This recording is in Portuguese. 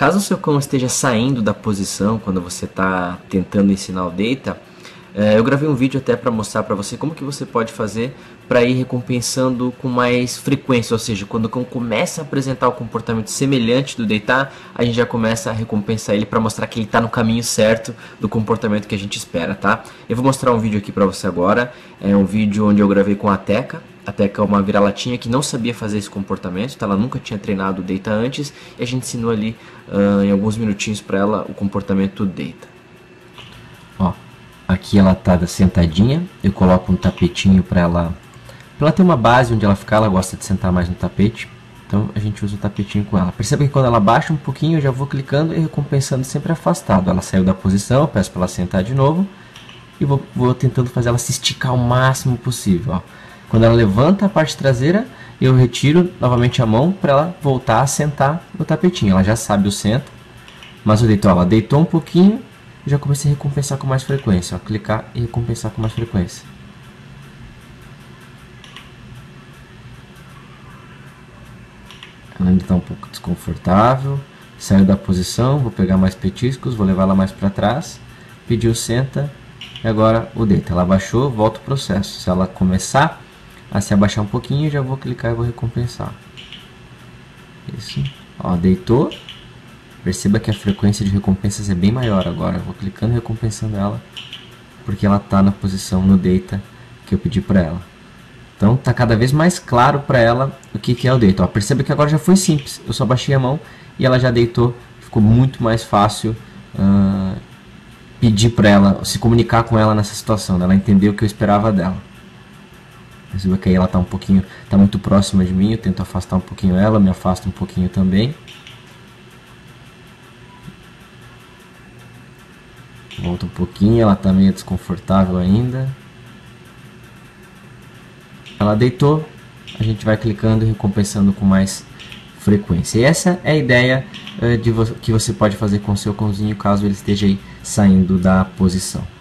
Caso o seu cão esteja saindo da posição quando você está tentando ensinar o deita, eu gravei um vídeo até para mostrar para você como que você pode fazer para ir recompensando com mais frequência, ou seja, quando o cão começa a apresentar o comportamento semelhante do deitar, a gente já começa a recompensar ele para mostrar que ele está no caminho certo do comportamento que a gente espera, tá? Eu vou mostrar um vídeo aqui para você agora, é um vídeo onde eu gravei com a Teca. A Teca é uma vira-latinha que não sabia fazer esse comportamento, tá? Ela nunca tinha treinado o deita antes e a gente ensinou ali em alguns minutinhos para ela o comportamento deita. Ó, aqui ela tá sentadinha, eu coloco um tapetinho para ela ter uma base onde ela ficar. Ela gosta de sentar mais no tapete, então a gente usa o tapetinho com ela. Perceba que quando ela baixa um pouquinho eu já vou clicando e recompensando sempre afastado. Ela saiu da posição, eu peço para ela sentar de novo e vou tentando fazer ela se esticar o máximo possível, ó. Quando ela levanta a parte traseira, eu retiro novamente a mão para ela voltar a sentar no tapetinho. Ela já sabe o senta, mas eu deito, ela deitou um pouquinho, já comecei a recompensar com mais frequência. Ó, clicar e recompensar com mais frequência. Ela ainda está um pouco desconfortável, saiu da posição, vou pegar mais petiscos, vou levar ela mais para trás, pediu senta e agora o deita. Ela abaixou, volta o processo. Se ela começar a se abaixar um pouquinho, eu já vou clicar e vou recompensar. Isso. Ó, deitou. Perceba que a frequência de recompensas é bem maior agora. Eu vou clicando e recompensando ela, porque ela está na posição no deita que eu pedi para ela. Então está cada vez mais claro para ela o que é o deita. Ó, perceba que agora já foi simples. Eu só baixei a mão e ela já deitou. Ficou muito mais fácil pedir para ela, se comunicar com ela nessa situação, né? Ela entendeu o que eu esperava dela. Perceba que aí ela está um pouquinho, está muito próxima de mim, eu tento afastar um pouquinho ela, me afasto um pouquinho também. Volta um pouquinho, ela está meio desconfortável ainda. Ela deitou, a gente vai clicando e recompensando com mais frequência. E essa é a ideia que você pode fazer com o seu cãozinho caso ele esteja aí saindo da posição.